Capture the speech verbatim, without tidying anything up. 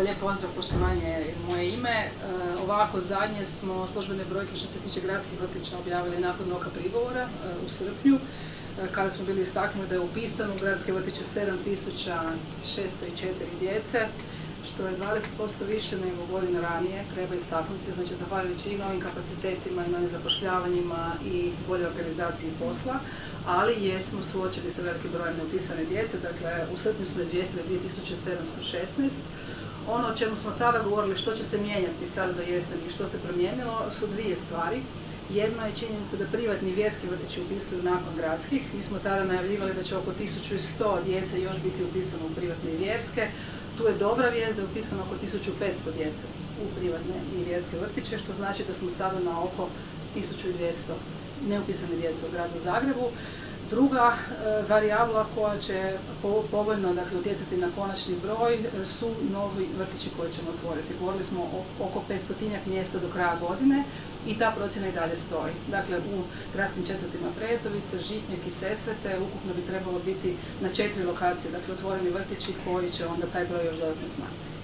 Lijep pozdrav, poštovanje je moje ime. Ovako, zadnje smo službene brojke što se tiče gradskih vrtića objavili nakon roka prigovora u srpnju, kada smo bili istaknuli da je upisano u gradske vrtiće sedam tisuća šesto četiri djece, što je dvadeset posto više nego godina ranije, treba istaknuti, znači zahvaljujući i novim kapacitetima i novim zapošljavanjima i boljoj organizaciji posla, ali jesmo suočeni sa velikim brojem neupisane djece. Dakle, u srpnju smo izvijestili dvije tisuće sedamsto šesnaest. Ono o čemu smo tada govorili što će se mijenjati sada do jeseni i što se promijenilo su dvije stvari. Jedno je činjenica da privatni i vjerski vrtići upisuju nakon gradskih. Mi smo tada najavljivali da će oko tisuću sto djece još biti upisano u privatne i vjerske. Tu je dobra vijest da je upisano oko tisuću petsto djece u privatne i vjerske vrtiće, što znači da smo sada na oko tisuću dvjesto neupisane djece u gradu Zagrebu. Druga e, varijabla koja će povoljno dakle, utjecati na konačni broj su novi vrtići koje ćemo otvoriti. Govorili smo o oko petstotinjak mjesta do kraja godine i ta procjena i dalje stoji. Dakle, u gradskim četvrtima Brezovica, Žitnjak i Sesvete ukupno bi trebalo biti na četiri lokacije, dakle otvoreni vrtići koji će onda taj broj još dodatno smanjiti.